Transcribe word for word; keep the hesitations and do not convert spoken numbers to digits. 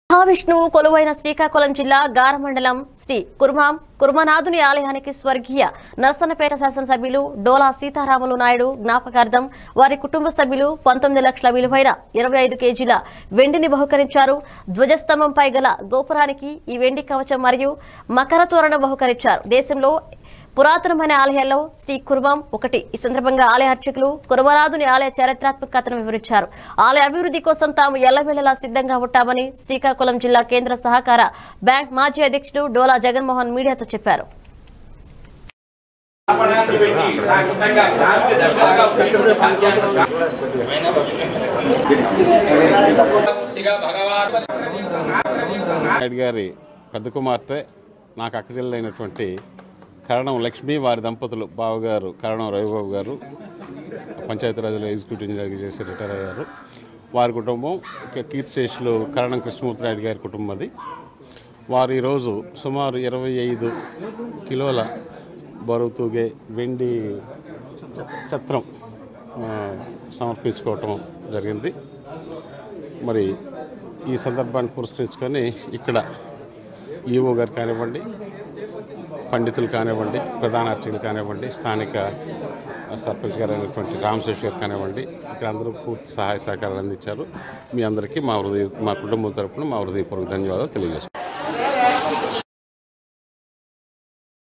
మహావిష్ణువు కొలువైన శ్రీకాకుళం జిల్లా గారమండలం శ్రీ కుర్మాం కుర్మనాథుని ఆలయానికి స్వర్గీయ నర్సన్నపేట శాసనసభ్యులు డోలా సీతారాములు నాయుడు జ్ఞాపకార్థం వారి కుటుంబ సభ్యులు పంతొమ్మిది లక్షల విలువైన ఇరవై ఐదు కేజీల వెండిని బహుకరించారు. ధ్వజస్తంభంపై గల గోపురానికి ఈ వెండి కవచం మరియు మకర తోరణం బహుకరించారు. దేశంలో పురాతనమైన ఆలయాల్లో శ్రీ కుర్మం ఒకటి. ఈ సందర్భంగా ఆలయ అర్చకులు కుర్మనాథుని ఆలయ చారిత్రాత్మక కథను వివరించారు. ఆలయ అభివృద్ధి కోసం తాము ఎల్లవేళలా సిద్ధంగా ఉంటామని శ్రీకాకుళం జిల్లా కేంద్ర సహకార బ్యాంక్ మాజీ అధ్యక్షుడు డోలా జగన్మోహన్ మీడియాతో చెప్పారు. గారి పెద్ద కుమార్తె నాకు అక్కచెల్లైనటువంటి కరణం లక్ష్మి వారి దంపతులు బావగారు కరణం రవిబాబు గారు పంచాయతీరాజ్లో ఎగ్జిక్యూటివ్ ఇంజనీర్గా చేసి రిటైర్ అయ్యారు. వారి కుటుంబం కీర్తిశేషులు కరణం కృష్ణమూర్తి నాయుడు గారి కుటుంబం అది. వారు ఈరోజు సుమారు ఇరవై ఐదు కిలోల బరువు తూగే వెండి ఛత్రం సమర్పించుకోవటం జరిగింది. మరి ఈ సందర్భాన్ని పురస్కరించుకొని ఇక్కడ ఈవో గారు కానివ్వండి, పండితులు కానివ్వండి, ప్రధాన అర్చకులు కానివ్వండి, స్థానిక సర్పంచ్ గారు అయినటువంటి రామశేష్ గారు కానివ్వండి, ఇక్కడ అందరూ పూర్తి సహాయ సహకారాలు అందించారు. మీ అందరికీ మా హృదయ మా కుటుంబం తరఫున మా హృదయపూర్వక ధన్యవాదాలు తెలియజేస్తున్నాం.